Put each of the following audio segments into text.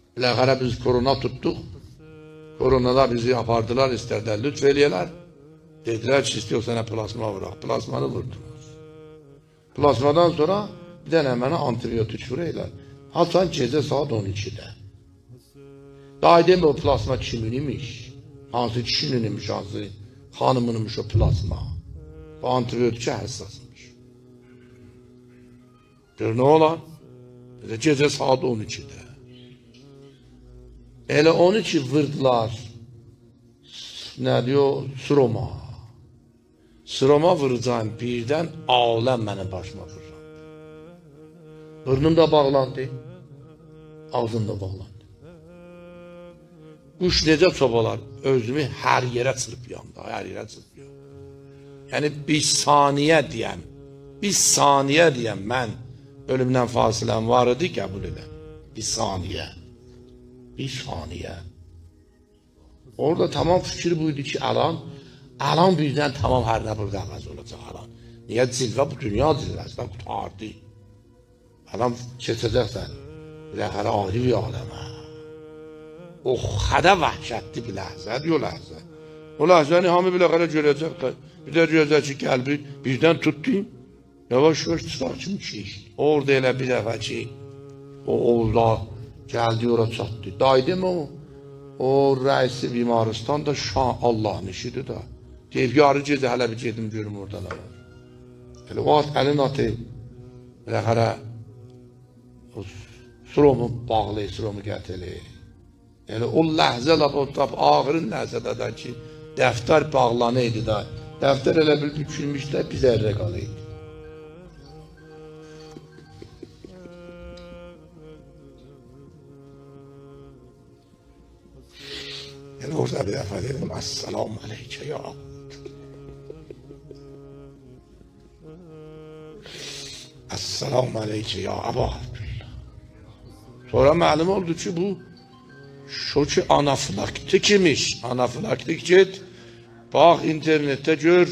Biləxərə biz korona tutduq. Koronada bizi apardılar, istədilər, lütf eləyələr. Dedilər ki, istiyor sənə plasma vuraq. Plasmanı vurdular. Plasmadan sonra bir dənə mənə antibiyotik vuraylar. Hasan gecə saat 12-də. Daha demə o plasma kimin imiş? Hansı kişinin imiş, hansı xanımın imiş o plasma? O antibiyotikə həssasmış. Gör nə olar? Gecə saat 12-də. Elə 12 vurdular. Nə diyor? Sıroma. Sıroma vuracağım birdən aləm mənim başıma vuracağım. Burnum da bağlandı. Ağzım da bağlandı. Quş necə çobalar? Özümü hər yerə çırpıyam da, hər yerə çırpıyam. Yəni bir saniyə deyəm mən ölümdən fasiləm var idi, qəbul edəm. Bir saniyə. Orada tamam fikir buydu ki alan birdən tamam hər nə burada əvəz olacaq alan. Niyə cilvə bu dünya cilvəsindən qutardı? Alan keçəcəksən. Biləxərə ayrı bir aləmə. O xədə vəhşətli bir ləhzədir o ləhzə. O ləhzəni hamı biləxərə görəcək də. Bir də görəcək ki qəlbi birdən tutdu. Yavaş-yavaş çıxar kimi keçdi. Orada elə bir dəfə ki o Oğuzda gəldi ora çatdı. Daydım o rəisi bimaristan da Şah Allah'ın işidir da. Deyib yarı gecə hələ bir gedim görüm orada nə var. Elə o əlin atı biləxərə Sıromu bağlı, Sıromu gətirir. Yəni o ləhzə ağırın ləhzədədən ki dəftər bağlanıydı da. Dəftər elə bir bükülmüş də bizə rəqalıydı. Yəni orada bir dəfə dedim, Esselamu aleykə ya Abd. Esselamu aleykə ya Abd. Sonra məlum oldu ki bu şoki anafilaktik imiş. Anafilaktik get, bax internetdə gör,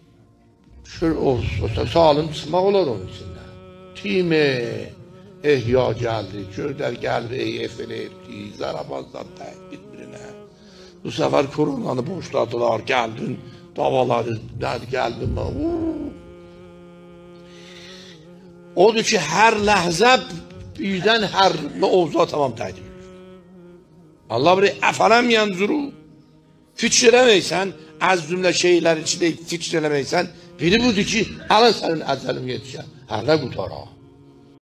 sağlım çıxmaq olar onun içində. Time ehya gəldi, gördər qəlbi eyfələyib ki, zarabazdan təhbit birinə. Bu səfər koronanı boşladılar, gəldin, davaları, gəldin. Odur ki, hər ləhzə birdən hər Oğuz'a tamam təqdim edir. Allah bir əfələm yanzuru, fikr eləməysən, az cümlə şeylər içində fikr eləməysən, biri budur ki, alın sənin əcəlin yetişən, hər nə qutara.